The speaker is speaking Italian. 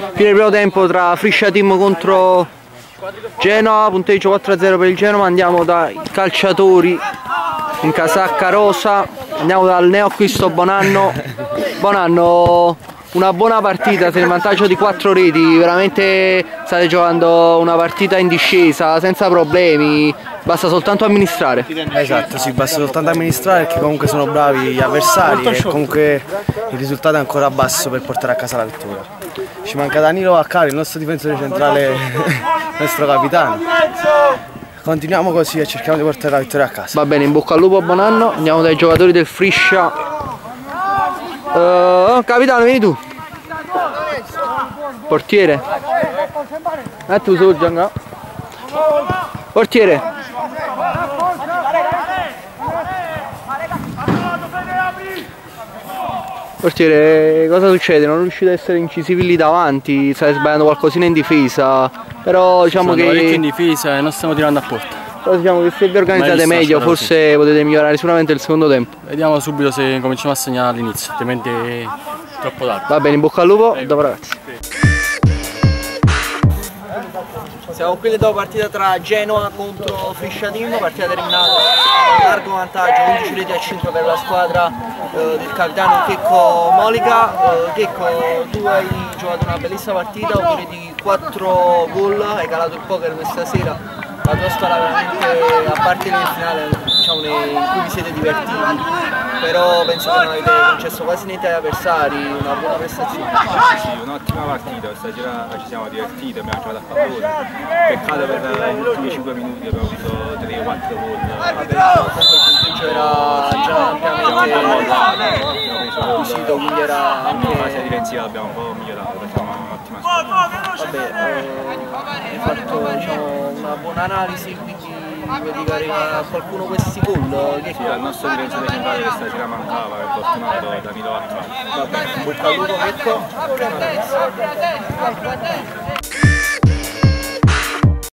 Fine primo tempo tra Friscia Team contro Genoa, punteggio 4-0 per il Genoa. Andiamo dai calciatori in casacca rosa, andiamo dal neoacquisto Bonanno. Bonanno, una buona partita, siete in vantaggio di 4 reti, veramente state giocando una partita in discesa senza problemi, basta soltanto amministrare. Esatto, sì, basta soltanto amministrare perché comunque sono bravi gli avversari e comunque il risultato è ancora basso per portare a casa la vittoria. Ci manca Danilo Accari, il nostro difensore centrale, il nostro capitano. Continuiamo così e cerchiamo di portare la vittoria a casa. Va bene, in bocca al lupo a Bonanno, andiamo dai giocatori del Friscia. Capitano, vieni tu. Portiere. Tu su, Gianca. Portiere. Portiere, cosa succede? Non riuscite ad essere incisivi lì davanti, stai sbagliando qualcosina in difesa, però diciamo che... parecchio in difesa e non stiamo tirando a porta. Però diciamo che se vi organizzate meglio forse potete migliorare sicuramente il secondo tempo. Vediamo subito se cominciamo a segnare all'inizio, altrimenti è troppo tardi. Va bene, in bocca al lupo, dopo ragazzi. Siamo qui dopo partita tra Genoa contro Friscia Team, partita terminata con largo vantaggio, 11 reti a 5 per la squadra del capitano Checco Molica. Checco, tu hai giocato una bellissima partita, autori di 4 gol, hai calato il poker questa sera. La tua squadra veramente, a parte nel finale, diciamo, in cui vi siete divertiti, però penso che non avete concesso quasi niente agli avversari, una buona prestazione. Sì, un'ottima partita, stasera ci siamo divertiti, abbiamo giocato a pallone, peccato per gli ultimi 5 minuti abbiamo avuto 3-4 gol. Comunque il punteggio era già ampiamente acquisito, quindi era anche... La fase difensiva l'abbiamo un po' migliorato, facciamo un'ottima squadra. Vabbè, hai fatto, diciamo, una buona analisi, quindi vuoi dedicare a qualcuno questi gol? Sì, al nostro difensore centrale che stasera mancava, che è fortunato Danilo Accari. Va bene, in bocca al lupo, ecco.